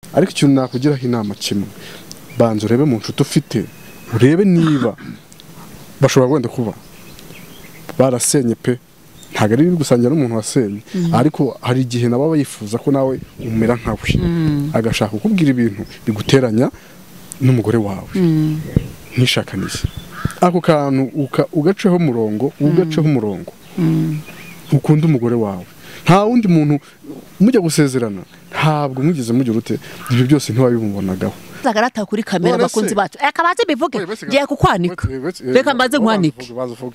ariko ikintu nakugiraho inama kimwe banza urebe mu nshuti ufite urebe niba bashobora kwenda kuba barasenye pe ntago ari gusangira n'umuntu wasenye ariko hari igihe nabo bayifuza ko nawe umera nkawe agashaka kukubwira ibintu biguteranya n'umugore wawe ntishakaniye ako kantu ugaceho umurongo ukunda umugore wawe nta wundi muntu mujya gusezerana ntabwo mwigeze mugira ute ibyo byose ntiwabibonagaho zagarata kuri kamera bakunzi bacu akabaze bivuge giye kukwanika reka mbaze nkwanike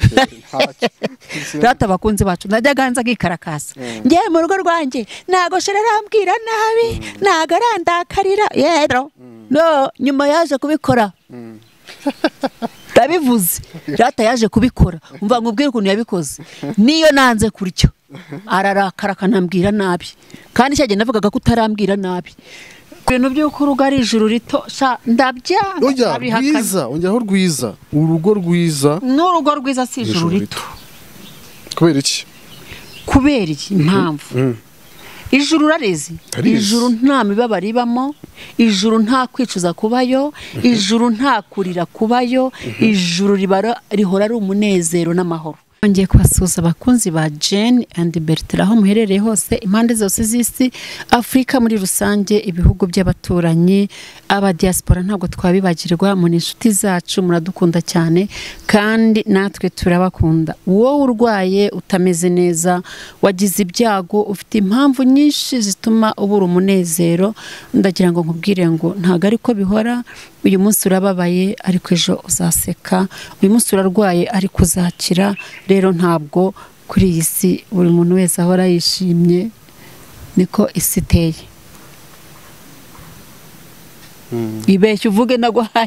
rata bakunzi bacu najya ganza gikarakasa ngiye mu rugo rwanjye nago sherarambwira nabi nagarandakarira yero no nyuma yaje kubikora ndabivuze rata yaje kubikora umva nkubwire ukuntu yabikoze niyo nanze kuryo ararakara kanambwira nabi kandi cyagenda navugaga ko utarambwira nabi ibintu by'uko urugo ari ijuru rito ndabyanga rwiza ongeraho rwiza urugo rwiza n'urugo rwiza si ijuru rito kubera iki impamvu ijuru urarezi ijuru nta mibabaro ibamo ijuru nta kwicuza kubayo ijuru nta kurira kubayo ijuru rihora ari umunezero n'amahoro ngiye kubasuhuza abakunzi ba Jane and Bertrand aho muherereye hose impande zose z'isi Afrika muri rusange ibihugu by'abaturanyi aba diaspora ntabwo twabibagirwa mu inshuti zacu muradukunda cyane kandi natwe turabakunda wowe urwaye utameze neza wagize ibyago ufite impamvu nyinshi zituma ubura umunezero ndagira ngo nkubwire ngo ntago ariko bihora uyu munsi urababaye ariko ejo uzaseka uyu munsi urarwaye ariko uzakira rero ntabwo kuri iyi si buri muntu wese ahora yishimye niko isi iteye ibeshye uvuge nagwaye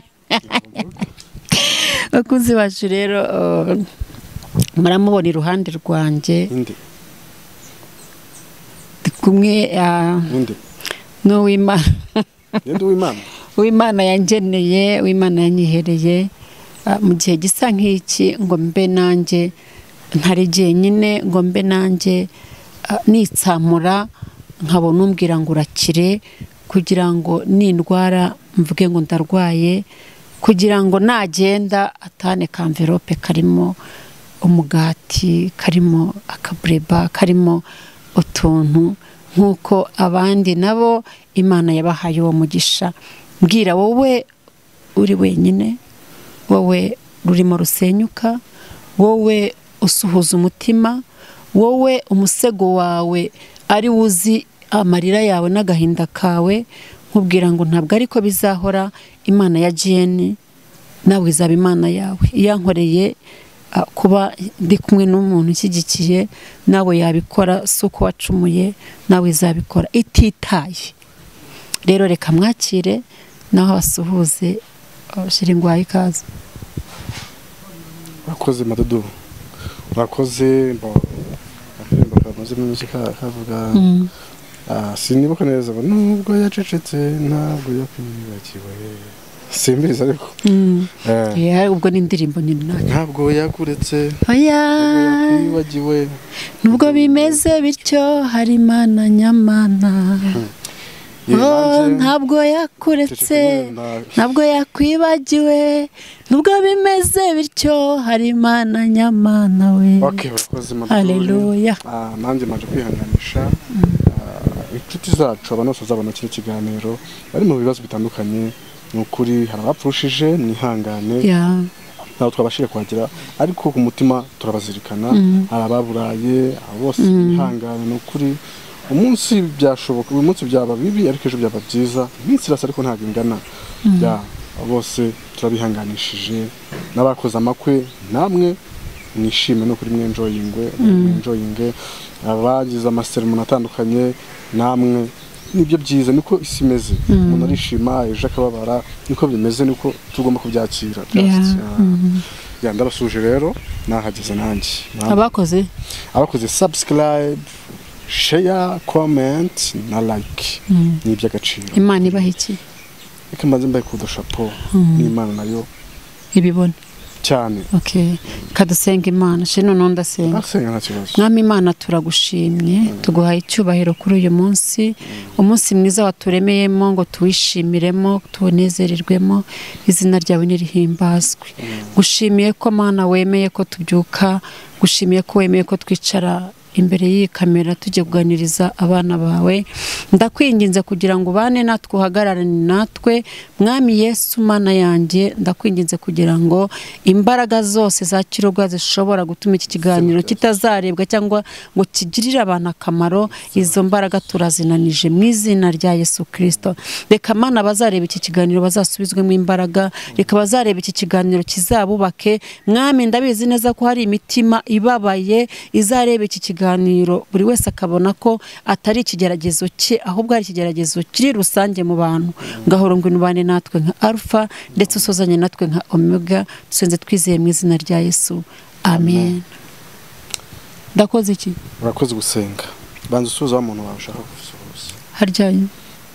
bakunzi bacu rero muramubona iruhande rwanjye kumwe w'Imana yangeneye w'Imana yanyihereye mu gihe gisa nk'iki ngo mbe nanjye ntaregeye nyine ngo mbe nanjye nitsamura nkabona umbwira ngo urakire kugira ngo nindwara mvuge ngo ndarwaye kugira ngo nagenda atane ka envelope karimo umugati karimo akabureba karimo utuntu nk'uko abandi nabo Imana yabahaye uwo mugisha mbwira wowe uri wenyine wowe rurimo rusenyuka wowe usuhuza umutima wowe umusego wawe ari wuzi amarira yawe n'agahinda kawe nkubwira ngo ntabwo ariko bizahora Imana ya Jane nawe izaba Imana yawe yankoreye kuba ndi kumwe n'umuntu ushyigikiye nawe yabikora suko wacumuye nawe izabikora ititaye rero reka mwakire naho basuhuze shiringwaye ikaze bakoze madudu bakoze bamaze mwinshi kavuga sinibuka neza nubwo yacecetse ntabwo yakwibagiwe simbiza ariko ubwo ni indirimbo nyine ntabwo yakuretse yakwibagiwe nubwo bimeze bityo hari Imana nyamana ntabwo yakuretse ntabwo yakwibagiwe nubwo bimeze bityo hari Imana nyamana we haleluya nanjye maje kwihanganisha inshuti zacu abantu bose bazabona kino kiganiro bari mu bibazo bitandukanye nukuri hari abapfushije nihangane ntaho twabashije kuhagira ariko ku mutima turabazirikana hari ababuraye bose nihangane nukuri umunsi byashoboka uyu munsi byaba bibi ariko ejo byaba byiza iminsi irasa ariko ntabwo ingana bose turabihanganishije n'abakoze amakwe namwe mwishime no kuri mwenjoyinge abagize amaseremoni atandukanye namwe nibyo byiza niko isi imeze umuntu arishima ejo akababara niko bimeze niko tugomba kubyakira ndabasuje rero nahageze nanjye abakoze subscribe share comment na like niby'agaciro Imana ibaha iki reka mbanze mbaye kudushapo n'Imana nayo ibibona cyane. Okay, kadusenga Imana shino nonda senga. Mwami Imana turagushimye tuguhaye icyubahiro kuri uyu munsi, umunsi mwiza waturemeyemo ngo tuwishimiremo tunezererwemo, izina ryawe nirihimbazwe. Gushimiye ko Mana wemeye ko tubyuka, gushimiye ko wemeye ko twicara imbere y'iyi kamera tujye kuganiriza abana bawe. Ndakwinginze kugira ngo bane natwe uhagararane natwe Mwami Yesu Mana yanjye, ndakwinginze kugira ngo imbaraga zose za Kirogwa zishobora gutuma iki kiganiro kitazarebwa cyangwa ngo kigirire abantu akamaro, izo mbaraga turazinanije mu izina rya Yesu Kristo. Reka Mana bazareba iki kiganiro bazasubizwemo imbaraga, reka bazareba iki kiganiro kizabubake. Mwami ndabizi neza ko hari imitima ibabaye izareba iki kiganiro, buri wese akabona ko atari ikigeragezo cye ahubwo ari ikigeragezo kiri rusange mu bantu. Ngahoro ngo nubane natwe nka Alpha ndetse usozanye natwe nka Omega, dusenze twizeye mu izina rya Yesu, amen. Ndakoze iki? Urakoze gusenga. Banza usuza umuntu wawe ushaka gusuhuza. Haryaye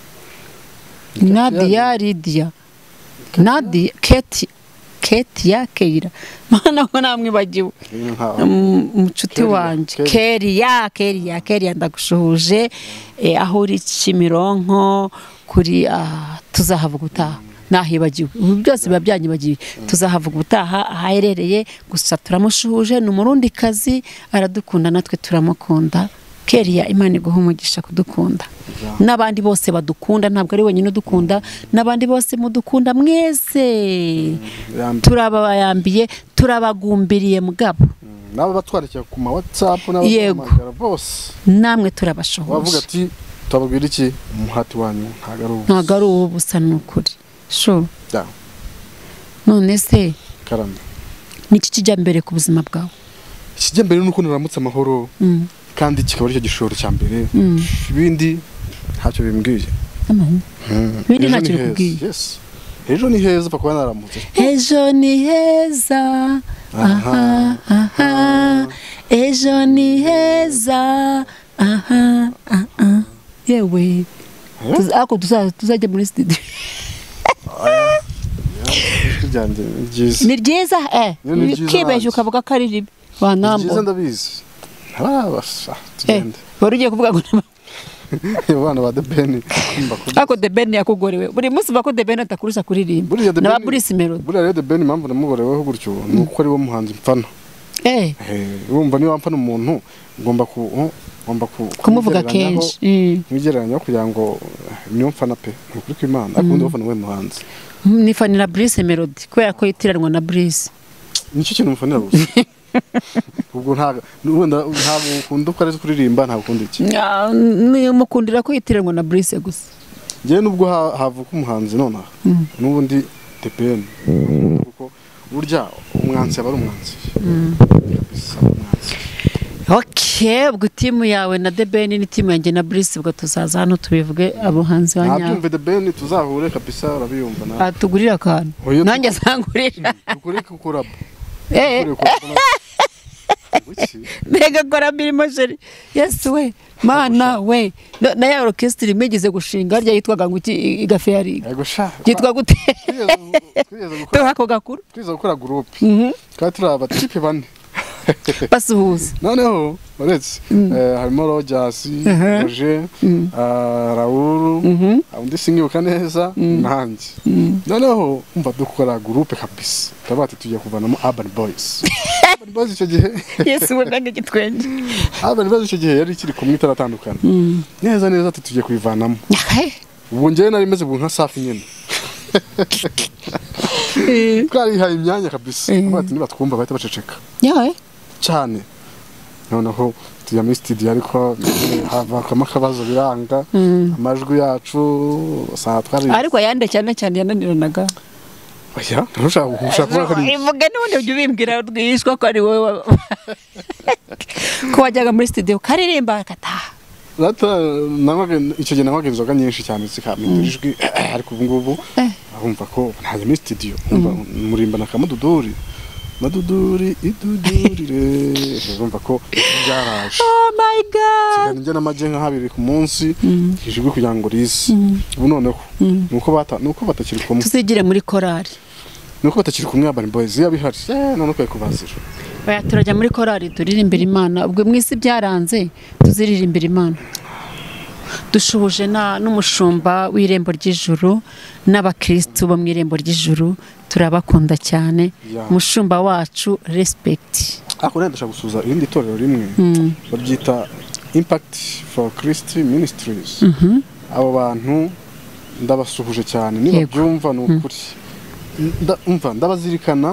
Nadia, Lydia, Nadia, Ketia, Keira. Mana ko namwibagiwe. Umucuti wanje. Keria ndagushuhuje. Aho uri Kimironko kuri tuzahavuga utaha. Nahibagiwe. Byose biba byanyibagiwe. Tuzahavuga utaha aherereye, gusa turamushuhuje n'umurundi kazi, aradukunda natwe turamukunda. Keria, Imana iguha umugisha kudukunda. N'abandi bose badukunda, ntabwo ari wenyine udukunda, n'abandi bose mudukunda mwese. Turabayambiye, turabagumbiriye mugabo. Nabo batwarikiye ku ma WhatsApp n'abamagara bose. Namwe turabashohoje. Bavuga ati tababwira iki umuhati wanyu ntago ari ubusa n'ukuri. Sho. Da. None se karame. Niki kijya mbere ku buzima bwawe? Kijya mbere nuko naramutse amahoro. Kandi kikaba ari cyo gishoro cya mbere. Ibindi ntacyo bimbwiye. Ibindi ntacyo bikubwiye. Yes. Ejo ni heza pakwa naramutse. Ejo ni heza. Ejo ni heza. Yewe. Ako tuzajya muri studio. Ni ryiza kibeje ukavuga ko ari ribi. Banambo. Ni ryiza ndabizi. Wari ugiye kuvuga ngo abana ba The Ben. Ako The Ben yakugorewe. Buri munsi bako The Ben atakurusha kuririmba. Na Bruce Melody. Buriya The Ben impamvu namugoreweho gutyo nuko ari wo muhanzi mfana. Urumva niba mfana umuntu ngomba kumuvuga kenshi. Mwigereranya kugira ngo niyo mfana pe. Ukuri kw'Imana akundi bafana we muhanzi. Nifanira Bruce Melody kubera ko yitiranwa na Bruce. Nicyo kintu mfanira gusa. Ubwo ntabwo ukunda uko ari kuririmba, ntabwo ukunda iki? Ni mukundira ko yitiranwa na Bruce gusa. Ngewe nubwo havuka umuhanzi nonaha n'ubundi The Ben, kuko burya umwanzi aba ari umwanzi. Okay, ubwo timu yawe na The Ben ni timu yanjye na Bruce, ubwo tuzaza hano tubivuge abuhanzi wanya. Nabyumve The Ben tuzahure kabisa, urabiyumva na. Atugurira akantu. Nanjye azangurira. Ukuri kukuraba. Mega kora mirimo jeri. Yes we. Mana we. Na ya orchestra imegeze gushinga harya yitwaga ngo iki igaferi. Yego sha. Yitwa gute? To hako gakuru. Twiza gukora group. Kandi turaba tipe bane. Basuhuza. Noneho uretse harimo Rogers, Roger, Raoul, undi singibuka neza nanjye. Noneho umva dukora groupe kabisa. Tabati tujya kuvanamo Urban Boys. Urban Boys icyo gihe. Yesu wanange gitwenge. Urban Boys icyo gihe yari kiri kumwe taratandukana. Neza ati tujye kuivanamo. Ubu ngewe nari meze nka Safi nyene. Twari haye imyanya kabisa. Abati niba twumva bahita baceceka. Cyane. Noneho tujya muri studio ariko havakamo akabazo biranga, amajwi yacu saa twari ariko yande cyane yananiranaga. Oya, ntushaka kuvuga ko ari ivuge n'ubundi ujye ubimbwira rwishwa ko ari wowe ko wajyaga muri studio karirimba akataha. Icyo gihe nanywaga inzoga nyinshi cyane zikamenya ijwi, ariko ubu ngubu urumva ko ntajya muri studio, murimba na Kamududuri. Maduduri idudurire urumva ko byaraje. Oh my god. Njye n'amaje nka habiri ku munsi ijwi kugira ngo risi. Ubu noneho nuko batakiri kumwe. Tuzigire muri korari. nuko batakiri kumwe Urban Boys yabihari none ko kubazira baya turajya muri korali turirimbira Imana ubwo mwisi byaranze tuziririmbira Imana dushuhuje n'umushumba w'irembo ry'ijuru n'abakristo bo mu irembo ry'ijuru turabakunda cyane umushumba wacu respect ako nenda ndashaka gusuza irindi torero rimwe baryita Impact for Christ Ministries abo bantu ndabasuhuje cyane niba byumva n'ukuri ndabazirikana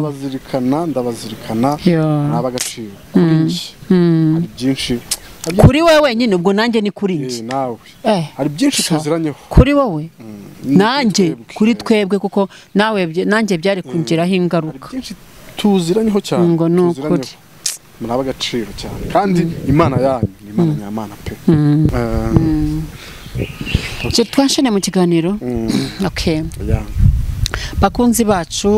n'abagaciro hari byinshi kuri wewe nyine ubwo nanjye ni kuri nje nawe hari byinshi tuziranyeho kuri wowe nanjye kuri twebwe kuko nawe nanjye byari kungiraho ingaruka byinshi tuziranyeho cyane ngo nukuri muri abagaciro cyane kandi Imana yanyu ni Imana nyamana pe je twashane mu kiganiro okay bakunzi bacu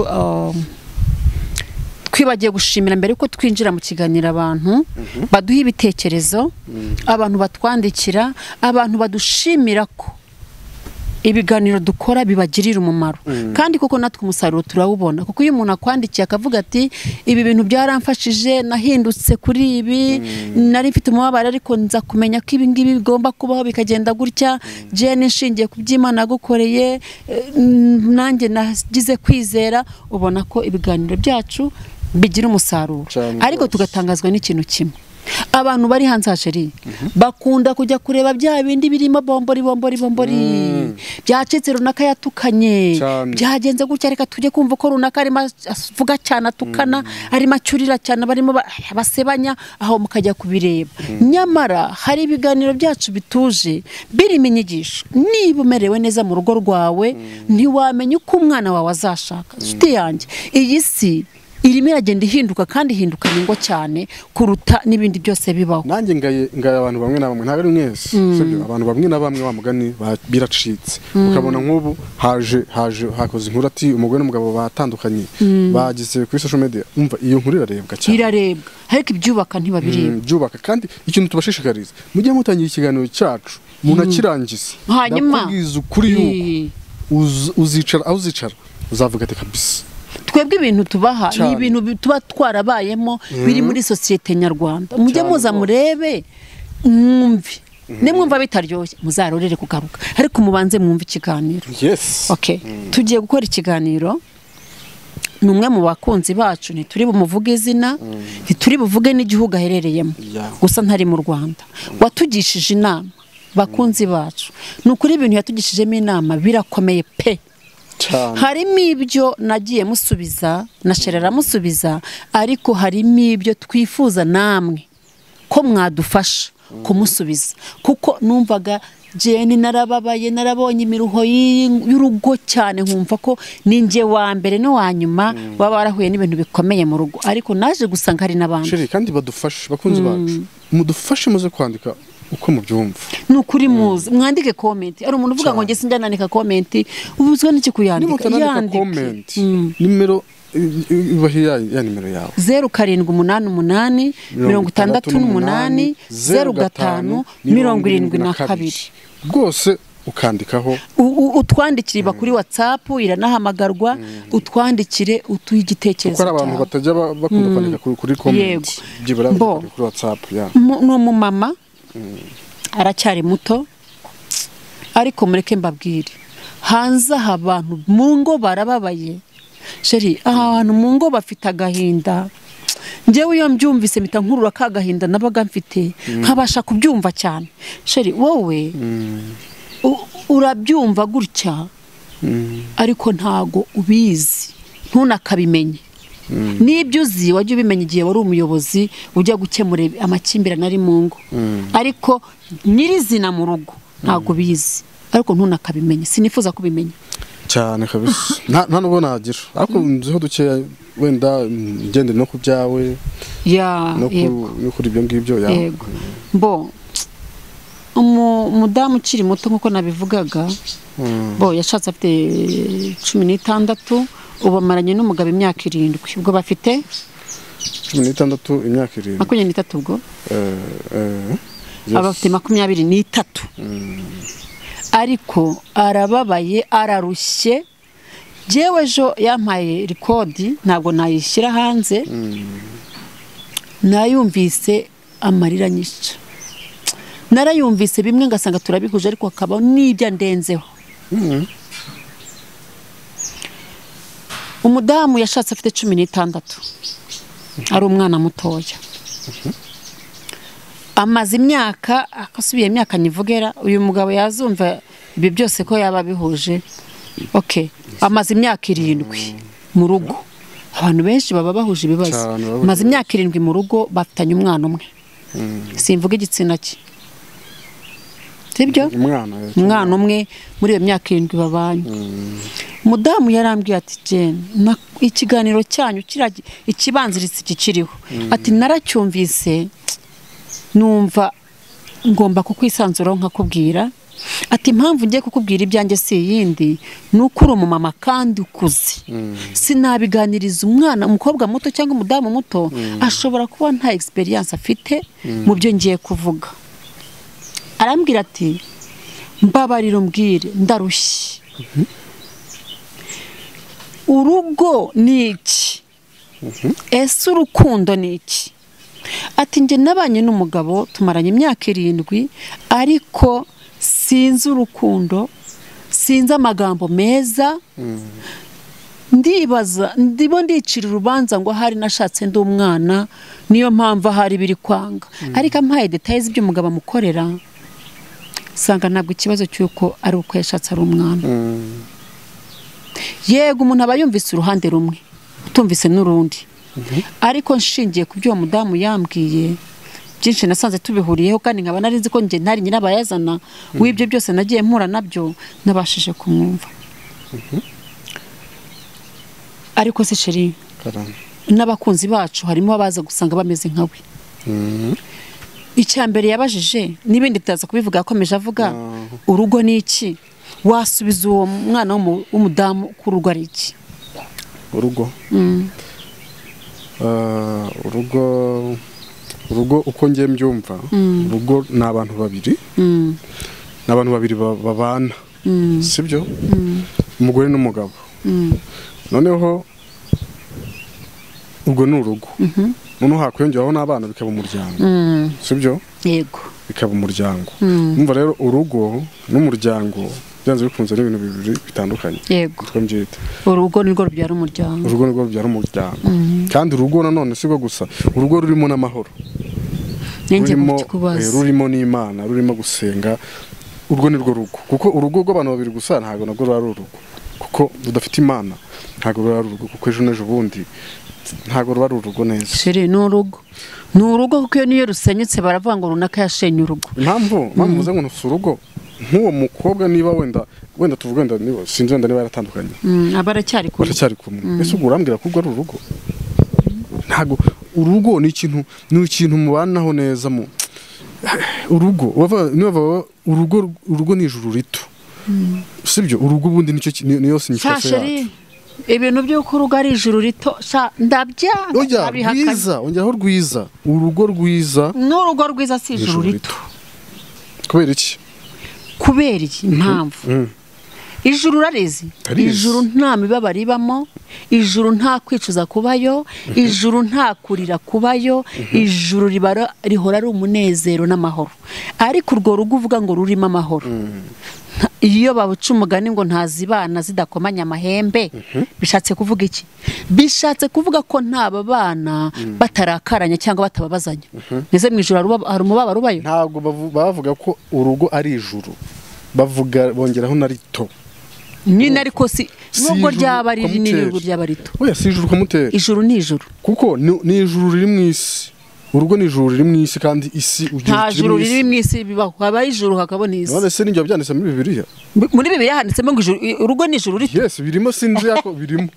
twibagiye gushimira mbere yuko twinjira mu kiganiro abantu baduha ibitekerezo abantu batwandikira abantu badushimira ko ibiganiro dukora bibagirira umumaro kandi koko natwe umusaruro turawubona kuko iyo umuntu akwandikiye akavuga ati ibi bintu byaramfashije nahindutse kuri ibi nari mfite umubabaro ariko nza kumenya ko ibi ngibi bigomba kubaho bikagenda gutya je nishingiye ku by'Imana yagukoreye nanjye nagize kwizera ubona ko ibiganiro byacu bigira umusaruro ariko tugatangazwa n'ikintu kimwe abantu bari hanze hasheri bakunda kujya kureba bya bindi birimo bombori byacitse runaka yatukanye byagenze gutya reka tujye kumva ko runaka arimo avuga cyane atukana arimo acyurira cyane barimo basebanya aho mukajya kubireba nyamara hari ibiganiro byacu bituje birimo inyigisho niba umerewe neza mu rugo rwawe ntiwamenya uko umwana wawe azashaka nshuti yanjye iyi si irimo iragenda ihinduka kandi ihinduka ningo cyane kuruta n'ibindi byose bibaho nanjye ngaye abantu bamwe na bamwe ntabwo ari mwese sibyo abantu bamwe na bamwe bamugani biracitse ukabona nk'ubu hakoze inkuru ati umugore n'umugabo batandukanye bagize kuri social media umva iyo nkuru irarebwa cyane irarebwa ariko ibyubaka ntibabireba byubaka kandi ikintu tubashishikariza mujye mutangira ikiganiro cyacu munakirangiza hanyuma ukuri yuko uzicara aho uzicara uzavuga ati kabisa twebwe ibintu tubaha ni ibintu tuba twarabayemo biri muri societe nyarwanda mujye muza murebe mwumve nemwumva bitaryoshye muzarorere kugaruka ariko mubanze mwumve ikiganiro okay tugiye gukora ikiganiro numwe mu bakunzi bacu ntituri bumuvuge izina ntituri buvuge n'igihugu aherereyemo gusa ntari mu Rwanda watugishije inama bakunzi bacu nukuri ibintu yatugishijemo inama birakomeye pe harimo ibyo nagiye musubiza nasherera musubiza ariko harimo ibyo twifuza namwe ko mwadufasha kumusubiza kuko numvaga jeni narababaye narabonye imiruho y'urugo cyane nkumva ko ninjye wa mbere no wa nyuma baba barahuye n'ibintu bikomeye mu rugo ariko naje gusanga hari n'abandi kandi badufashe bakunzi bacu mudufashe muze kwandika uko mubyumva nukuri muzi mwandike comment ari umuntu uvuga ngo nge sinjya nandika comment ubuzwe n'iki kuyandika yandike nimero ya nimero yawe 0788 68 05 72 rwose ukandikaho utwandikire kuri WhatsApp iranahamagarwa utwandikire utuye igitekerezo kuko abantu batajya bakunda kwandika kuri comment byibura kuri WhatsApp no mu mama aracyari muto ariko mureke mbabwire hanze abantu mu ngo barababaye sheri ahantu mu ngo bafite agahinda njyewe iyo mbyumvise mpita nkurura ka gahinda nabaga mfite nkabasha kubyumva cyane sheri wowe urabyumva gutya ariko ntago ubizi ntunakabimenye n'ibyo uzi wajya ubimenya igihe wari umuyobozi ujya gukemura amakimbirane ari mu ngo ariko nyirizina mu rugo ntago bizi ariko ntunakabimenye sinifuza kubimenya cyane kabisa nta nubwo nagira ariko nziho dukeya wenda ngende no ku byawe no kuri ibyo ngibyo yego bo umudamu ukiri muto nkuko nabivugaga bo yashatse afite 16 ubu amaranye n'umugabo imyaka 7 ubwo bafite 16 imyaka 7 23 ubwo abafite 23 ariko arababaye ararushye jewe ejo yampaye rikodi ntabwo nayishyira hanze nayumvise amarira nyinshi narayumvise bimwe ngasanga turabihuje ariko akaba n'ibyo ndenzeho umudamu yashatse afite 16 ari umwana mutoya amaze imyaka akasubiye imyaka nivugera uyu mugabo yazumva ibi byose ko yaba bihuje okay amaze imyaka 7 mu rugo abantu benshi baba bahuje ibibazo amaze imyaka 7 mu rugo bafitanye umwana umwe simvuga igitsina cye sibyo umwana umwe muri iyo myaka 7 babanye mudamu yarambwiye ati Jane ikiganiro cyanyu ikibanziritse kikiriho ati naracyumvise numva ngomba kukwisanzuraho nkakubwira ati impamvu ngiye kukubwira ibyanjye si yindi nuko uri umumama kandi ukuze sinabiganiriza umukobwa muto cyangwa umudamu muto ashobora kuba nta experience afite mu byo ngiye kuvuga arambwira ati mbabarira umbwire ndarushye urugo ni iki ese urukundo ni iki ati njye nabanye n'umugabo tumaranye imyaka 7 ariko sinzi urukundo sinzi amagambo meza ndibaza ndicira urubanza ngo hari nashatse ndi umwana niyo mpamvu hari biri kwanga ariko ampaye details ibyo umugabo amukorera sanga ntabwo ikibazo cyuko ari uko yashatse ari umwana yego umuntu aba yumvise uruhande rumwe utumvise n'urundi ariko nshingiye ku byo mudamu yambwiye byinshi nasanze tubihuriyeho kandi nkaba nari nzi ko nje ntari nyirabayazana w'ibyo byose nagiye mpura nabyo nabashije kumwumva ariko se sheri n'abakunzi bacu harimo abaza gusanga bameze nkawe icyambere yabajije nibindi tutaza kubivuga akomeje avuga urugo ni iki wasubiza uwo mwana w'umudamu ku rugo ari iki urugo urugo uko ngiye mbyumva urugo ni abantu babiri babana sibyo umugore n'umugabo noneho ubwo ni urugo noneho hakwiyongeraho n'abana bikaba umuryango sibyo yego bikaba umuryango numva rero urugo n'umuryango byanze bikunze n'ibintu bibiri bitandukanye yego twambyita urugo nirwo rubyara umuryango kandi urugo nanone sibwo gusa urugo rurimo n'amahoro rurimo n'Imana rurimo gusenga urwo nirwo rugo kuko urugo rw'abantu babiri gusa ntago nabwo ruri urugo kuko rudafite Imana ntago ruri urugo kuko ejo n'ejo bundi ntago ruba urugo neza sheri ni urugo kuko niyo rusenyutse baravuga ngo runaka yashenye urugo impamvu muze ngo nusu urugo nk'uwo mukobwa niba wenda tuvuga niba sinzi wenda niba yaratandukanye baracyari kumwe ese ubwo urambwira ko urwo ari urugo ntago urugo ni ikintu mubanaho neza mu urugo urugo ni ijuru rito sibyo urugo ubundi niyo sinyifashe yacu ibintu by'uko urugo ari ijuru rito ndabyanga ongeraho rwiza urugo rwiza n'urugo rwiza si ijuru rito kubera iki impamvu ijuru urarizi ijuru nta mibabaro ibamo ijuru nta kwicuza kubayo ijuru nta kurira kubayo ijuru rihora ari umunezero n'amahoro ariko urwo rugo uvuga ngo rurimo amahoro iyo babuca umugani ngo ntazibana zidakomanya amahembe bishatse kuvuga iki bishatse kuvuga ko ntaba bana batarakaranya cyangwa batababazanya neze mu ijuru hari umubabaro ubayo ntabwo bavuga ko urugo ari ijuru bongeraho na rito nyine ariko si nubwo ryaba ari rinini n'urugo ryaba rito oya si ijuru kamutera ijuru ni ijuru kuko ni ijuru riri mu isi urugo ni ijuru riri mu isi kandi isi nta juru riri mu isi bibaho haba ijuru hakabona isi none se n'ibyo byanditse muri Bibiliya handitsemo ngo urugo ni ijuru rito yes birimo sinzi yako birimo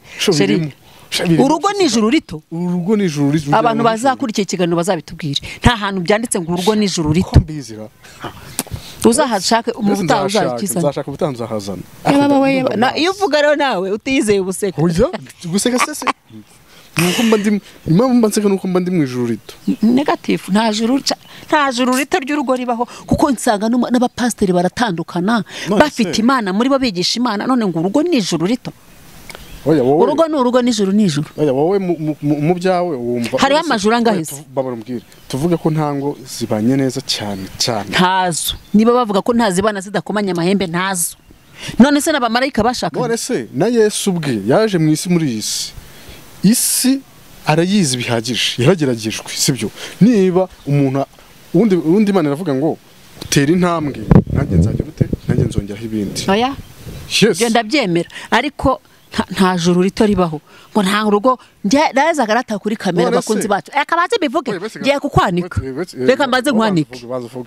urugo ni ijuru rito urugo ni ijuru rito abantu bazakurikiye ikiganiro bazabitubwire nta hantu byanditse ngo urugo ni ijuru rito uzahashaka umuvuta uzakizana uzashaka ubutanza hazana iyo uvuga rero nawe utizeye ubuseka guseka sese nuko mba nseka nuko mba ndi mu ijuru rito negative nta juru rito ry'urugo ribaho kuko nsanga n'abapasiteri baratandukana bafite Imana muri bo bigisha Imana none ngo urugo ni ijuru rito urugo ni urugo n'ijuru n'ijuru. Oya wowe mu byawe wumva hariho amajuru angahise. Babarambwira tuvuge ko ntango zibanye neza cyane cyane. Ntazo niba bavuga ko ntazibana zidakomanya amahembe ntazo. None se n'abamarayika bashaka. None se na Yesu ubwe yaje mu isi muri isi arayizi bihagije yarageragejwe sibyo. Niba umuntu undi Imana iravuga ngo utera intambwe nanjye nzajya gute nanjye nzongeraho ibindi. Oya genda byemera ariko nta juru rito ribaho ngo nta rugo ndaza garata kuri kamera bakunzi bacu akabaze bivuge ngiye kukwanika reka mbaze nkwanike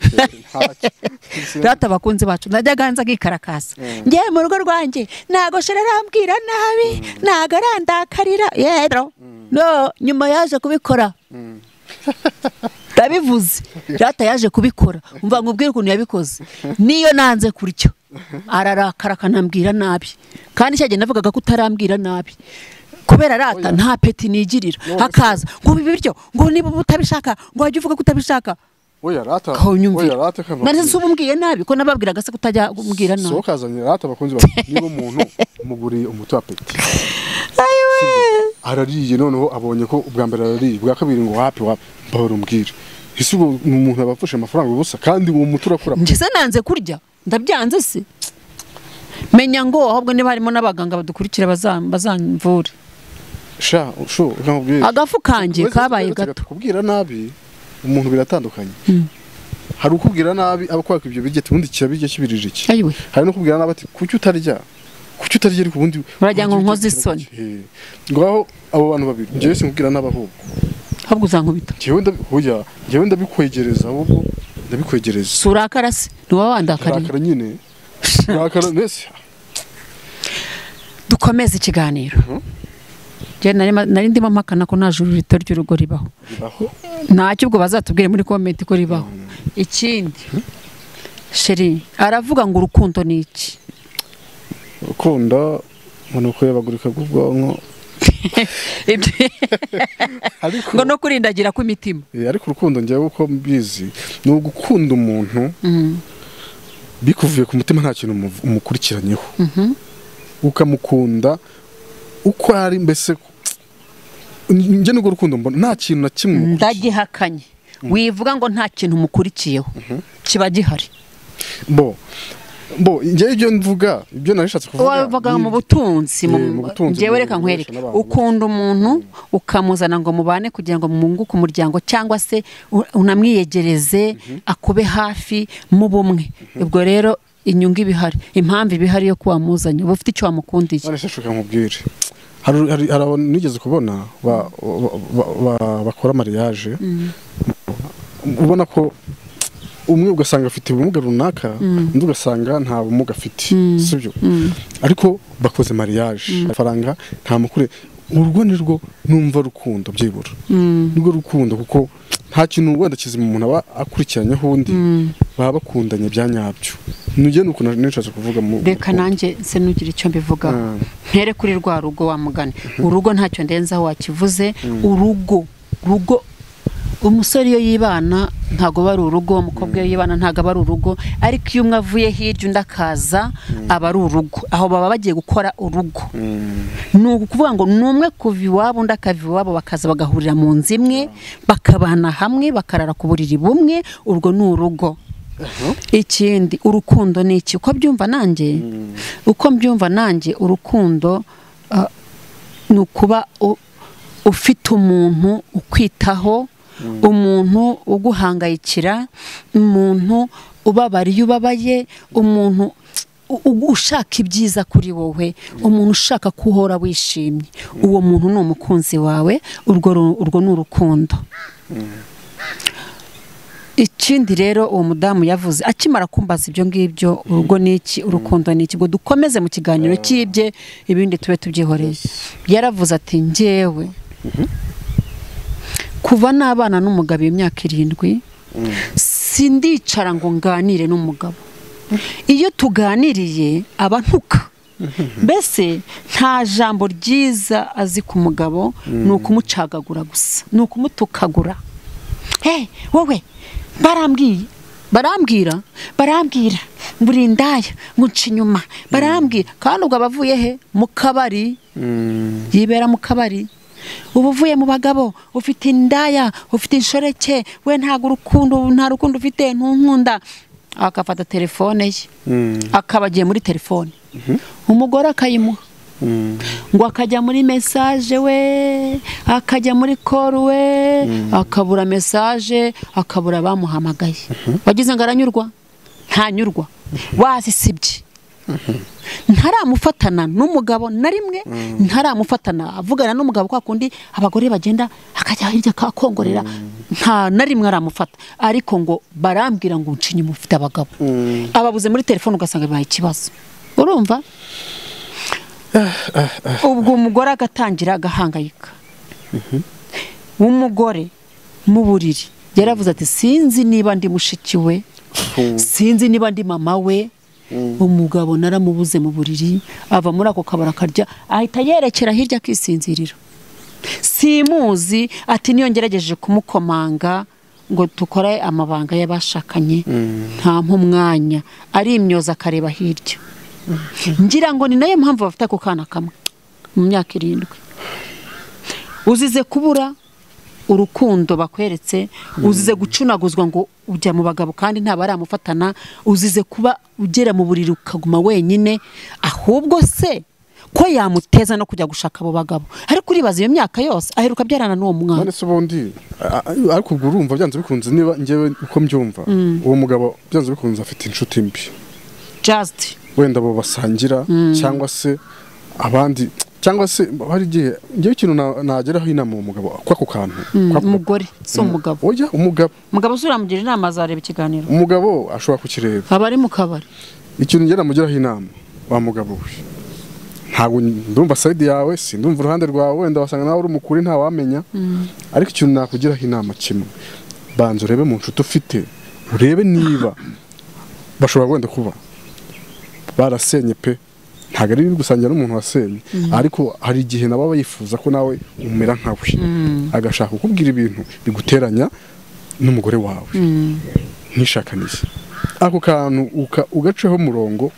data bakunzi bacu najya ganza gikarakasa ngiye mu rugo rwanjye nago sherarambwira nabi nagarandakarira yero no nyuma yaje kubikora ndabivuze data yaje kubikora umva ngubwire ukuntu yabikoze niyo nanze kuryo ararakara kanambwira nabi kandi cyagenda navugaga ko utarambwira nabi kubera rata nta peti nigirira hakaza ngo bibiryo ngo niba utabishaka ngo wajye uvuga ko utabishaka. Oya rata kama nari nsubumbwiye nabi ko nababwiraga se kutajya kumbwira nabi so kazanye rata bakunzi niba umuntu umuguri umuti wa peti arariye noneho abonye ko ubwa mbere arariye bwa kabiri ngo wapi barumbwira isi umuntu abafashe amafaranga ubusa kandi uwo muti urakura. Njye nanze kurya ndabyanze se menya ngo ahubwo niba harimo n'abaganga badukurikira bazamvure ukambwira agafu kanje kabaye gato kubwira nabi umuntu biratandukanye. Hari ukubwira nabi abakwaka ibyo birye tubundi kirabirye kibirije iki. Hari no kubwira nabi ati kuki utarya ariko ubundi urajya ngo nkoze isoni ngaho abo bantu babiri ngiye sinkubwira n'abahubwo ahubwo uzankubita ngewe ndabikwegereza ahubwo ndabikwegereza surakara se niwa wandakariye nyine surakara nese. Dukomeze ikiganiro nari ndimo mpakana ko nta juru rito ry'urugo ribaho ntacyo ubwo bazatubwire muri komenti ko ribaho. Ikindi sheri aravuga ngo urukundo ni iki. Urukundo umuntu kuyabagurika bw'ubwonko ngo no kurindagira kw'imitima. Ariko urukundo njyewe uko mbizi ni ugukunda umuntu bikuvuye ku mutima nta kintu umukurikiranyeho ukamukunda uko ari mbese njye n'urwo rukundo mbona nta kintu na kimwe ndagihakanye wivuga ngo nta kintu umukurikiyeho kiba gihari. njye ibyo mvuga ibyo narishatse kuvuga wavuga mu butunzi njyewe reka nkwereke ukunda umuntu ukamuzana ngo mubane kugira ngo munguke umuryango cyangwa se unamwiyegereze akube hafi mu bumwe. Ubwo rero inyungu ibihari impamvu ibihari yo kuwamuzanya uba ufite icyo wamukundiye. None se shuka nkubwire hari nigeze kubona bakora mariage ubona ko umwe ugasanga afite ubumuga runaka undi ugasanga nta bumuga afite sibyo ariko bakoze mariage faranga nta mukure urwo nirwo numva rukundo byibura nirwo rukundo kuko nta kintu wenda kizima umuntu aba akurikiranyeho undi baba bakundanye bya nyabyo. Nujye nuko nishatse kuvuga mu reka nanjye se nugira icyo mbivuga mpere kuri rwa rugo wa mugani urugo ntacyo ndenzaho wakivuze urugo umusore iyo yibana ntago bari urugo umukobwa iyo yibana ntago bari urugo ariko iyo umwe avuye hirya undi akaza aba ari urugo aho baba bagiye gukora urugo. Ni ukuvuga ngo numwe kuva iwabo undi akava iwabo bakaza bagahurira mu nzu imwe bakabana hamwe bakarara ku buriri bumwe urwo ni urugo. Ikindi urukundo ni iki uko mbyumva nanjye urukundo ni ukuba ufite umuntu ukwitaho umuntu uguhangayikira umuntu ubabariye ubabaye umuntu ushaka ibyiza kuri wowe umuntu ushaka kuhora wishimye uwo muntu ni umukunzi wawe urwo ni urukundo. Ikindi rero uwo mudamu yavuze akimara kumbaza ibyo ngibyo urugo niki urukundo niki ngo dukomeze mu kiganiro cyibye ibindi tube tubyihoreye. Yaravuze ati njyewe kuva nabana n'umugabo imyaka 7 sindicara ngo nganire n'umugabo. Iyo tuganiriye abantuka mbese nta jambo ryiza azi ku mugabo ni ukumucagagura gusa ni ukumutukagura. Wowe barambwira burindaya muca inyuma barambwira kandi ubwo abavuye he mu kabari yibera mu kabari uba uvuye mu bagabo ufite indaya ufite inshoreke we nta rukundo ufite ntunkunda akafata telefone ye akaba agiye muri telefone umugore akayimuha ngo akajya muri message we akajya muri call we akabura message akabura bamuhamagaye wagize ngo aranyurwa ntanyurwa wazisibye ntaramufatana n'umugabo na rimwe ntaramufatana avugana n'umugabo kwa kundi abagore bagenda akajya hirya akakongorera nta na rimwe aramufata ariko ngo barambwira ngo uncinye mufite abagabo ababuze muri telefone ugasanga bibaye ikibazo urumva ubwo umugore agatangira agahangayika umugore mu buriri yaravuze ati sinzi niba ndi mushiki we sinzi niba ndi mama we umugabo naramubuze mu buriri ava muri ako kabara karya ahita yerekera hirya akisinzirira simuzi ati niyo ngerageje kumukomanga ngo tukore amabanga y'abashakanye nta mpumwanya ari imyoza akareba hirya ngira ngo ni nayo mpamvu bafite ako kana kamwe mu myaka 7 uzize kubura urukundo bakweretse uzize gucunaguzwa ngo ujya mu bagabo kandi nta baramufatana uzize kuba ugera mu buriri ukaguma wenyine ahubwo se ko yamuteza no kujya gushaka abo bagabo ariko uribaza iyo myaka yose aheruka byarana n'uwo mwana none se ubundi ariko ubwo urumva byanze bikunze niba ngewe uko mbyumva uwo mugabo byanze bikunze afite inshuti mbi just wenda bo basangira cyangwa se abandi cyangwa se hari gihe ngiye ikintu nageraho inama mu mugabo kwako kantu umugore so umugabo oya umugabo suramugira inama azareba ikiganiro umugabo ashobora kukireba abari mu kabari ikintu ngera mugeraho inama wa mugabo we ntabwo ndumva side yawe sindumva uruhande rwawe wenda wasanga nawe uri umukuri nta wamenya ariko ikintu nakugiraho inama kimwe banze urebe mu nshuti ufite urebe niba bashobora wenda kuba barasenye pe ntago ari gusangira n'umuntu wasenye ariko hari igihe nabo bayifuza ko nawe umera nkawe agashaka kukubwira ibintu biguteranya n'umugore wawe nishakanize ako kantu ugaceho umurongo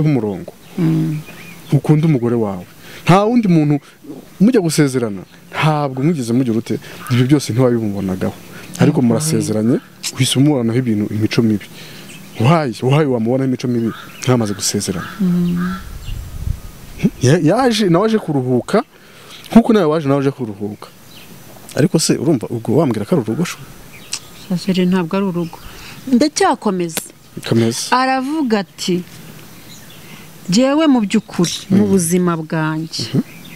ukunda umugore wawe nta wundi muntu mujya gusezerana ntabwo mwigeze mugira ute ibyo byose ntiwabibonagaho ariko murasezeranye uhise umubanaho ibintu imico mibi uhaye wamubona imico mibi ntamaze gusezerana yaje nawaje kuruhuka nkuko nawe waje kuruhuka ariko se urumva ubwo wambwira ko ari urugo sho sasere ntabwo ari urugo ndacyakomeza aravuga ati jewe mu by'ukuri mu buzima bwanjye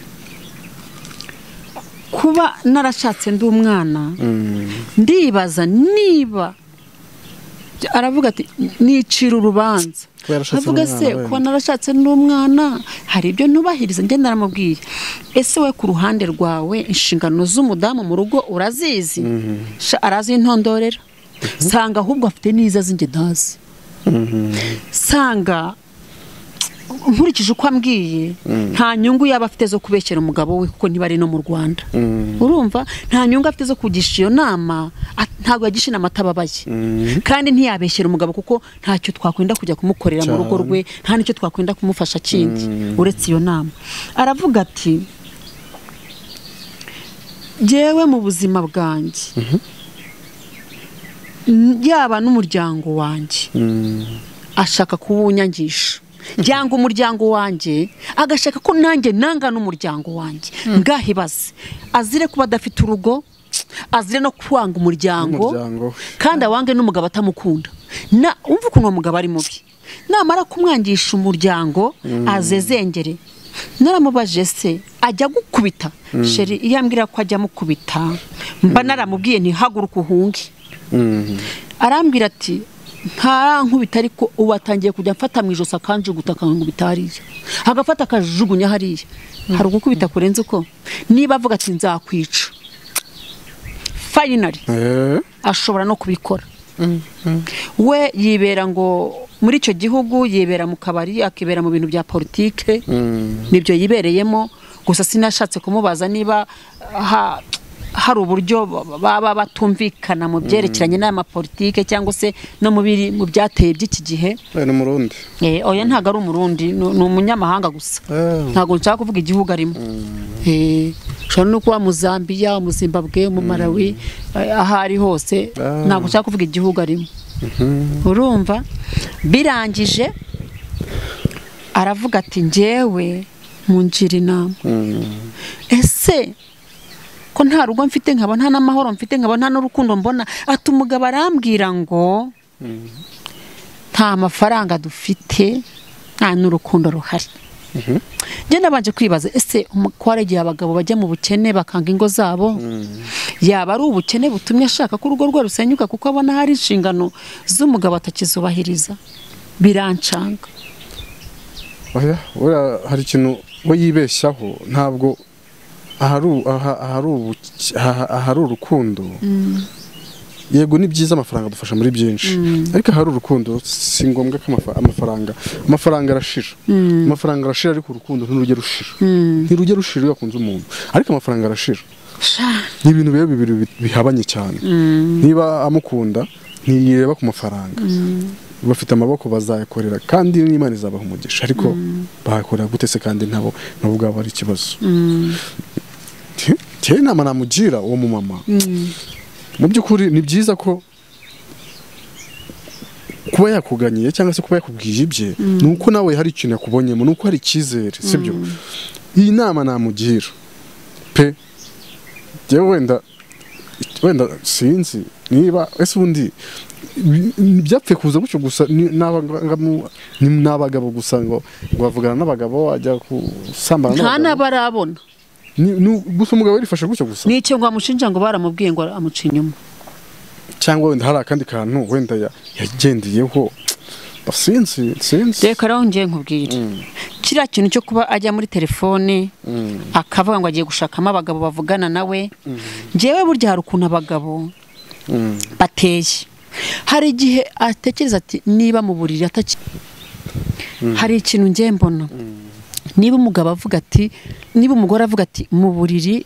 kuba narashatse ndi umwana ndibaza niba aravuga ati nicira urubanza avuga se ko narashatse n'umwana hari ibyo ntubahiriza ngenda naramubwiye ese we ku ruhande rwawe inshingano z'umudamu mu rugo urazizi arazi intondorera sanga ahubwo afite niza zinge ntazi sanga nkurikije uko ambwiye nta nyungu yaba afite zo kubekera umugabo we kuko niba ari no mu Rwanda urumva nta nyungu afite zo kugisha iyo nama ntabwo yagisha inama atababaye kandi ntiyabeshyera umugabo kuko ntacyo twakwenda kujya kumukorera mu rugo rwe nta nicyo twakwenda kumufasha kindi uretse iyo nama aravuga ati jewe mu buzima bwanjye yaba n'umuryango wanjye ashaka kuwunyangisha byanga umuryango wanjye agashaka ko nanjye nanga n'umuryango wanjye ngahibaze azire kuba adafite urugo azire no kwanga umuryango kandi awange n'umugabo atamukunda umva ukuntu umugabo ari mubi namara kumwangisha umuryango azezengere naramubaje se ajya gukubita sheri iyambwira ko ajya mukubita mba naramubwiye ntihaguruka uhunge arambwira ati nkubita ariko ubu atangiye kujya mfata mu ijosi akanjuguta akankubita hariya agafata akajugunya hariya hari ugukubita kurenze uko niba avuga ati nzakwica finally ashobora no kubikora we yibera ngo muri icyo gihugu yibera mu kabari akibera mu bintu bya politike nibyo yibereyemo gusa sinashatse kumubaza niba hari uburyo baba batumvikana mu byerekeranye n'amapolitike cyangwa se no mu byateye by'iki gihe. Ni umurundi. Oya ntago ari umurundi, ni umunyamahanga gusa. Ntago nshaka kuvuga igihugu arimo. Ushobora no kuba mu Zambia, mu Zimbabwe, mu Malawi, ahari hose. Ntago nshaka kuvuga igihugu arimo. Urumva birangije aravuga ati njyewe munjira inama. Ese ko nta rugo mfite, nkaba nta n'amahoro mfite, nkaba nta n'urukundo mbona, ati umugabo arambwira ngo nta mafaranga dufite, nta n'urukundo ruhari. Njye nabanje kwibaza, ese umutware igihe abagabo bajya mu bukene bakanga ingo zabo, yaba ari ubukene butumye ashaka ko urugo rwe rusenyuka kuko abona hari inshingano z'umugabo atakizubahiriza? Birancanga. Hari ikintu we yibeshyaho, ntabwo ahari urukundo. Yego ni byiza, amafaranga adufasha muri byinshi, ariko ahari urukundo si ngombwa ko amafaranga arashira. Amafaranga arashira ariko urukundo ntirujya rushira iyo akunze umuntu, ariko amafaranga arashira. Ni ibintu bibiri bihabanye cyane. Niba amukunda ntiyireba ku mafaranga, bafite amaboko bazayakorera kandi n'Imana izabaha umugisha, ariko bahakorera gute se kandi nabo ubwabo ari ikibazo. Cyane inama namugira uwo mu mama, mu by'ukuri ni byiza ko kuba yakuganiye cyangwa se kuba yakubwiye ibye, nuko nawe hari ikintu yakubonyemo, nuko hari icyizere, sibyo? Iyi nama namugira pe, wenda sinzi niba ese ubundi byapfe kuza gutyo gusa n'abagabo gusa ngo bavugana n'abagabo ajya gusambana n'abagabo, nta n'abarabona gusa umugabo yarifashe gutyo gusa. N'icyo ngo amushinja ngo baramubwiye ngo amuca inyuma, cyangwa wenda hari akandi kantu wenda yagendeyeho, sinzi. Reka rero ngiye nkubwire kiriya kintu cyo kuba ajya muri telefone akavuga ngo agiye gushakamo abagabo bavugana nawe. Njyewe burya hari ukuntu abagabo bateye, hari igihe atekereza ati niba mu buriri hari ikintu ngiye mbona, niba umugabo avuga ati, niba umugore avuga ati mu buriri,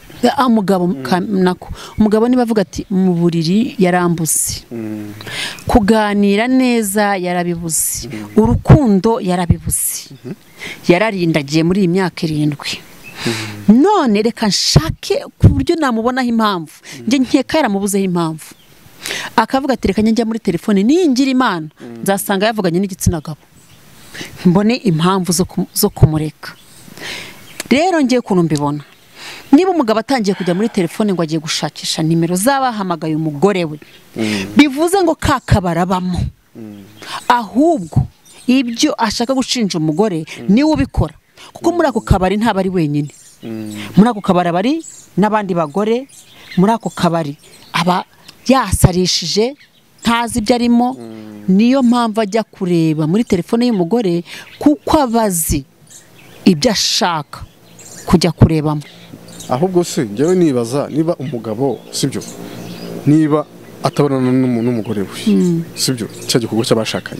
umugabo niba avuga ati mu buriri yarambuze, kuganira neza yarabibuze, urukundo yarabibuze, yararindagiye muri iyi myaka 7. None reka nshake ku buryo namubonaho impamvu, njye nkeka yaramubuzeho impamvu, akavuga ati reka njya muri telefone ningira Imana nzasanga yavuganye n'igitsina gabo, mbone impamvu zo kumureka. Rero ngiye kuntu mbibona, niba umugabo atangiye kujya muri telefone ngo agiye gushakisha nimero z'abahamagaye umugore we, bivuze ngo kakabarabamo, ahubwo ibyo ashaka gushinja umugore niwe ubikora, kuko muri ako kabari nta bari wenyine, muri ako kabari bari n'abandi bagore, muri ako kabari aba yasarishije ntazi ibyo arimo. Niyo mpamvu ajya kureba muri telefone y'umugore, kuko abazi ibyo ashaka kujya kurebamo. Ahubwo se njyewe nibaza niba umugabo, sibyo, niba atabonana n'umugore we, sibyo, cya gikorwa cy'abashakanye,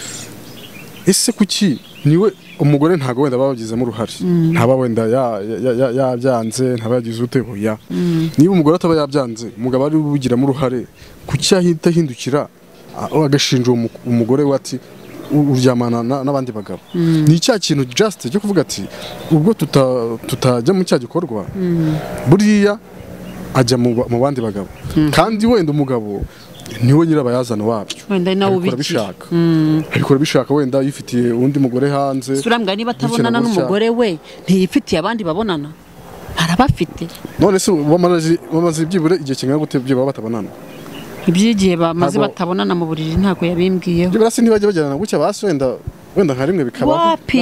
ese kuki niwe umugore ntago wenda babagizemo uruhare, ntaba wenda yabyanze, ntaba yagize utehoya. Niba umugore ataba yabyanze, umugabo ari bugiramo uruhare, kuki ahita hindukira agashinja umugore we ati uryamana n'abandi bagabo? Ni cya kintu just cyo kuvuga ati ubwo tutajya mu cya gikorwa, buriya ajya mu bandi bagabo, kandi wenda umugabo niwe nyirabayazana wabyo, wenda nawe abikora bishaka, wenda yifitiye undi mugore hanze. Surambwa niba atabonana n'umugore we, ntiyifitiye abandi babonana, arabafite. None se bamaze ibyibure igihe kingana gute byibura batabonana? Ibyigihe bamaze batabonana mu buriri ntago yabimbwiyeho. Byibura se ntibajya bajyana gutya basi, wenda nka rimwe bikabaho. Wapi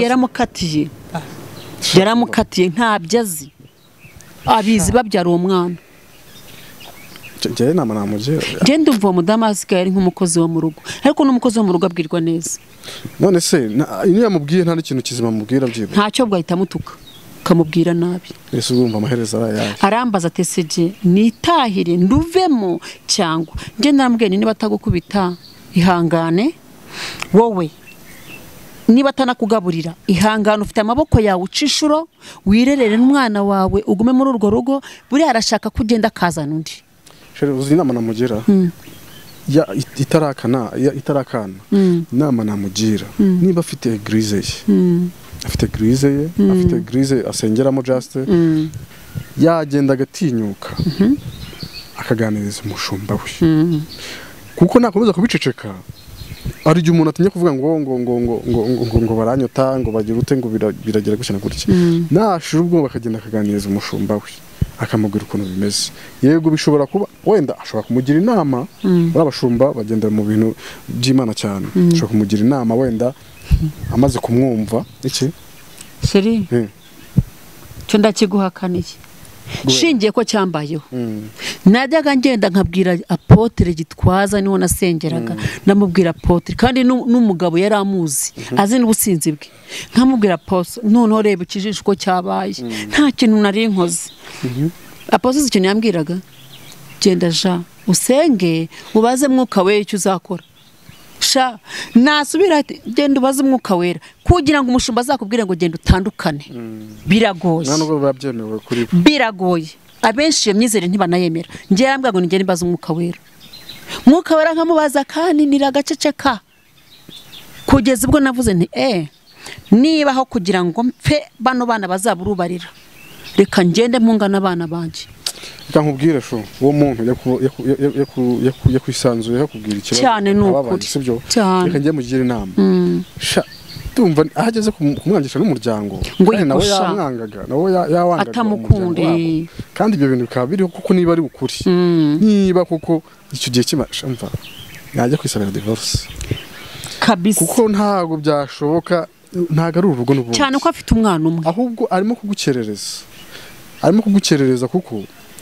yaramukatiye ntabyo azi, abizi babyara uwo mwana. Njyewe nama namugira, njye ndumva uwo mudamu asigaye ari nk'umukozi wo mu rugo, ariko n'umukozi wo mu rugo abwirwa neza. None se niyo yamubwiye nta n'ikintu kizima mubwira byibura? Ntacyo bwahita amutuka kamubwira nabi. Ese urumva amaherezo arayaje? Arambaza ati seje nitahire nduvemo cyangwa njye naramubwiye niba atagukubita ihangane wowe niba atanakugaburira ihangana, ufite amaboko yawe ucishuro wirerere n'umwana wawe ugume muri urwo rugo, buriya arashaka kugenda akazana undi. Uzi inama namugira itarakana inama namugira, niba afite eglise ye afite eglise asengeramo just yagenda agatinyuka akaganiriza umushumba we, kuko nakomeza kubiceceka ari igihe umuntu atinya kuvuga ngo baranyota ngo bagira ute ngo biragera gutya na gutya. Nashira ubwo bakagenda akaganiriza umushumba we akamubwira ukuntu bimeze. Yego bishobora kuba wenda ashobora kumugira inama, abashumba bagenda mu bintu by'Imana cyane, ashobora kumugira inama wenda amaze kumwumva iki seri cyo ndakiguhakaniye shingiye ko cyambayeho. Najyaga ngenda nkabwira Apotre Gitwaza niho nasengeraga, namubwira Apotre kandi n'umugabo yari amuzi azi n'ubusinzi bwe, nkamubwira Apotre noneho reba ikijisho ko cyabaye nta kintu nari nkoze. Apotre ikintu yambwiraga, genda ja usenge ubaze Mwuka Wera icyo uzakora. Sha nasubira genda ubaze Umwuka Wera kugira ngo umushumba azakubwire ngo genda utandukane. Biragoye, nubwo babyemewe kuri biragoye. Abenshi iyo myizere ntibanayemera. Ngiye yambwa ngo ngende mbaze Umwuka Wera. Mwuka Wera nkamubaza kandi niragaceceka kugeza ubwo navuze nti niba aho kugira ngo mpfe bano bana bazaburubarira, reka ngende mpungana abana banje. Reka nkubwire sho uwo muntu yakwisanzuye yakubwira ikibazo cyane n'ukuri sibyo, reka ngiye mugira inama. Sha tumva ahageze kumwangisha n'umuryango nawe yamwangaga, nawe yawangaga atamukunde, kandi ibyo bintu bikaba biriho kuko niba ari ukuri, niba kuko icyo gihe kimashamva najya kwisabira divorce kabisa, kuko ntago byashoboka, ntago ari urugo n'ubundi cyane ko afite umwana umwe, ahubwo arimo kugukerereza kuko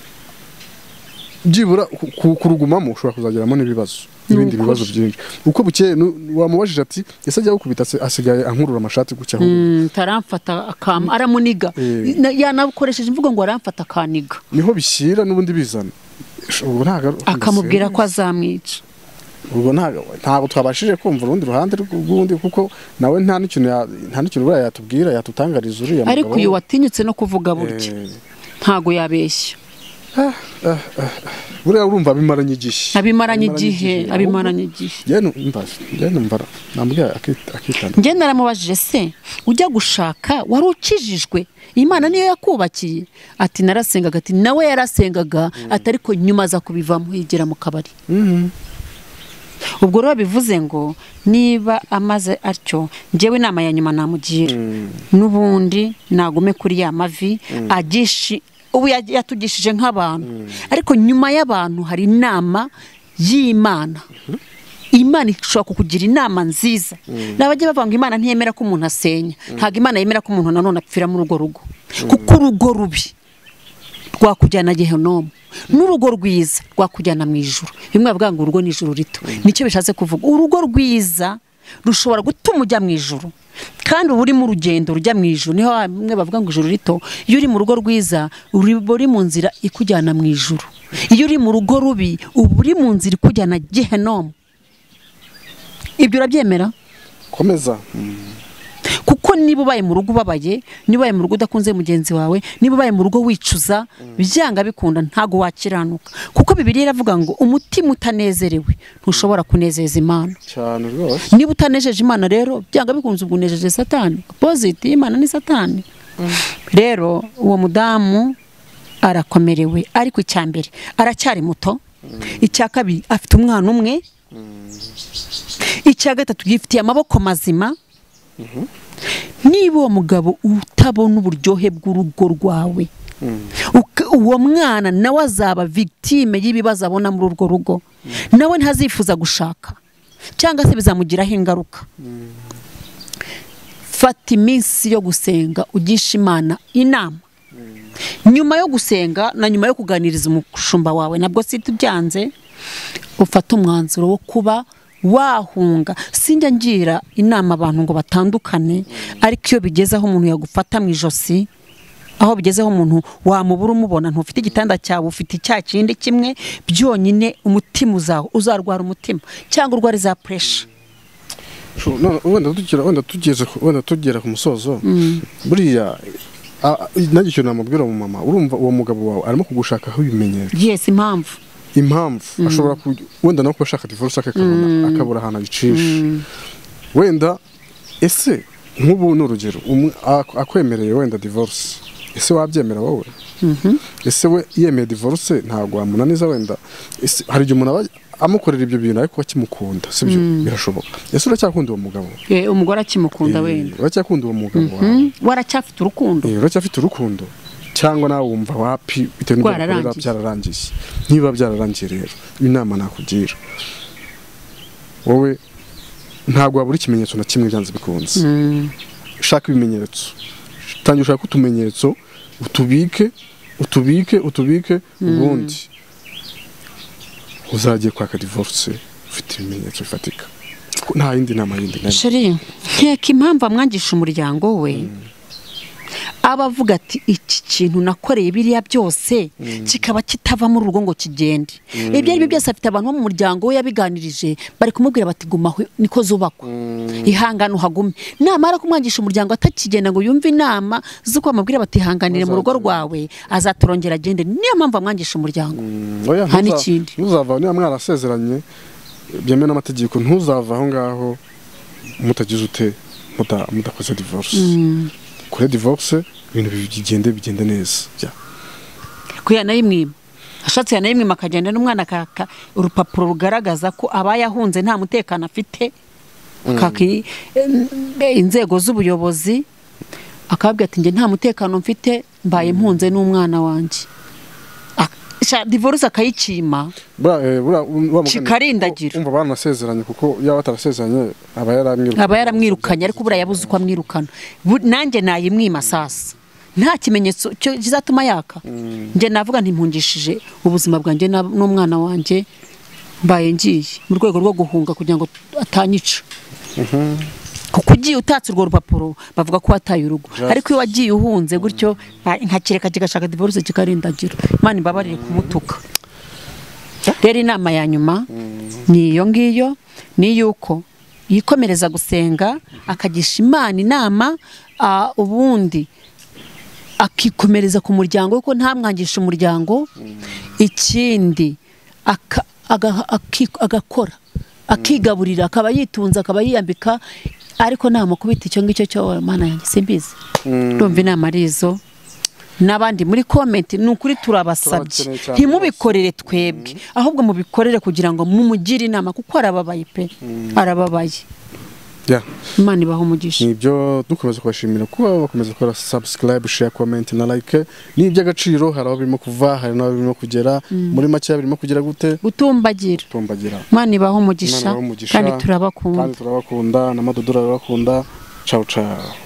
byibura kurugumamo ushobora kuzageramo n'ibibazo n'ibindi bibazo byinshi. Uko bukeye wamubajije ati ese ajya gukubita asigaye ankurura amashati gutya taramfata akama aramuniga, yanakoresheje imvugo ngo aramfata akaniga, niho bishyira n'ubundi bizana akamubwira ko azamwica. Ubwo ntabwo twabashije kumva urundi ruhande rw'undi, kuko nawe nta n'ikintu buriya yatubwira yatutangariza uriya mugabo. Ariko uyu watinyutse no kuvuga burya ntago yabeshya. Buriya urumva abimaranye igihe. Njye naramubajije se ujya gushaka wari ukijijwe, Imana niyo yakubakiye? Ati narasengaga. Ati nawe yarasengaga, ati ariko nyuma aza kubivamo yigera mu kabari. Ubwo rero bivuze ngo niba amaze atyo, njyewe inama ya nyuma namugira n'ubundi nagume kuri ya mavi agishi. Ubu yatugishije nk'abantu, ariko nyuma y'abantu hari inama y'Imana. Imana ishobora kukugira inama nziza. Nabajye bavanga Imana ntiyemera ko umuntu asenya, ntago Imana yemera ko umuntu nanone apfira muri urwo rugo, kuko urugo rubi rwakujyana Gehinomu, n'urugo rwiza rwakujyana mu ijuru. Bimwe bavuga ngo urugo ni ijuru rito, nicyo bishatse kuvuga. Urugo rwiza rushobora gutuma ujya mu ijuru, kandi uba uri mu rugendo rujya mu ijuru. Niho bamwe bavuga ngo ijuru rito. Iyo uri mu rugo rwiza uri mu nzira ikujyana mu ijuru, iyo uri mu rugo rubi uba uri mu nzira ikujyana Gehinomu. Ibyo urabyemera? Komeza. Kuko niba ubaye mu rugo ubabaye, niba ubaye mu rugo udakunze mugenzi wawe, niba ubaye mu rugo wicuza, byanga bikunda ntago wakiranuka. Kuko Bibiliya iravuga ngo umutima utanezerewe ntushobora kunezeza Imana. Cyane rwose. Niba utanejeje Imana rero byanga bikunze ubwo unejeje Satani. Opposite Imana ni Satani. Rero uwo mudamu arakomerewe, ariko icyambere aracyari muto, icyakabiri afite umwana umwe, icyagatatu gifitiye amaboko mazima. Niba uwo mugabo utabona uburyohe bw'urugo rwawe, uwo mwana nawe azaba victime y'ibibazo abona muri urwo rugo, nawe ntazifuza gushaka cyangwa se bizamugiraho ingaruka. Fata iminsi yo gusenga ugisha Imana inama. Nyuma yo gusenga na nyuma yo kuganiriza umushumba wawe, nabwo si tubyanze, ufata umwanzuro wo kuba wahunga. Sinjya ngira inama abantu ngo batandukane, ariko iyo bigezeho umuntu yagufata mu ijosi, aho bigezeho umuntu wamubura umubona, ntufite igitanda cyawe, ufite icya kindi kimwe, byonyine umutima uzarwara umutima cyangwa urwara za pressure. wenda tugera ku musozo buriya nanjye icyo namubwira mu mama urumva uwo mugabo wawe arimo kugushakaho ibimenyetso yes impamvu ashobora wenda no kuba ashaka divorce akabura ahantu abicisha wenda ese nk'ubu n'urugero akwemereye wenda divorce ese wabyemera wowe ese we yemeye divorce ntabwo wamunaniza wenda hari igihe umuntu amukorera ibyo bintu ariko akimukunda sibyo birashoboka ese uracyakunda uwo mugabo umugore akimukunda wenda uracyakunda uwo mugabo wawe waracyafite urukundo uracyafite urukundo cyangwa nawe wumva wapi bitewe n'ibyo byararangiye niba byararangiye rero inama nakugira wowe ntabwo wabura ikimenyetso na kimwe byanze bikunze ushaka ibimenyetso tangira ushaka utumenyetso utubike ubundi uzagiye kwaka divorce ufite ibimenyetso bifatika nta yindi nama yindi sheri nkeka impamvu amwangisha umuryango we abavuga ati iki kintu nakoreye biriya byose kikaba kitava muri urugo ngo kigende ibyo ari byo byose afite abantu bo mu muryango we yabiganirije bari kumubwira bati guma niko zubakwa ihangane uhagume namara kumwangisha umuryango atakigenda ngo yumve inama z'uko bamubwira bati ihanganire mu rugo rwawe azaturongera agende niyo mpamvu amwangisha umuryango nta n'ikindi ntuzava niba mwarasezeranye byemewe n'amategeko ntuzava aho ngaho mutagize ute mudakoze divorce kuri divorce ibintu bigende neza kuya nayimwima ashatse yanayimwima akagenda n'umwana akaka urupapuro rugaragaza ko abayahunze nta mutekano afite akaki inzego z'ubuyobozi akabwira ati nge nta mutekano mfite mbaye mpunze n'umwana wanjye divorce akayicima kikarindagira umva banasezeranye kuko yaba atarasezeranye aba yaramwirukanye ariko buriya yabuze uko amwirukana nanjye nayimwima sasa nta kimenyetso kizatuma yaka nge navuga ntimpungishije ubuzima bwanjye n'umwana wanjye mbaye ngiye mu rwego rwo guhunga kugira ngo atanyica kuko ugiye utatse urwo rupapuro bavuga ko wataye urugo ariko iyo wagiye uhunze gutyo nkakireka kigashaka divorce kikarindagira Imana imbabarire kumutuka rero inama ya nyuma ni iyo ngiyo ni yuko yikomereza gusenga akagisha Imana inama ubundi akikomereza ku muryango kuko ntamwangisha umuryango ikindi agakora akigaburira akaba yitunze akaba yiyambika ariko namukubita icyo ngicyo cyo Mana yanjye simbizi ndumva inama arizo n'abandi muri comment ni ukuri turabasabye ntimubikorere twebwe ahubwo mubikorere kugira ngo mumugire inama kuko arababaye pe arababaye Imana ibaho umugisha nibyo dukomeza kubashimira kuba bakomeza gukora subscribe share comment na like ni iby'agaciro hari aho birimo kuva hari n'aho birimo kugera muri make birimo kugera gute gutumbagira Imana ibaho umugisha kandi turabakunda na Madodora arabakunda ciao ciao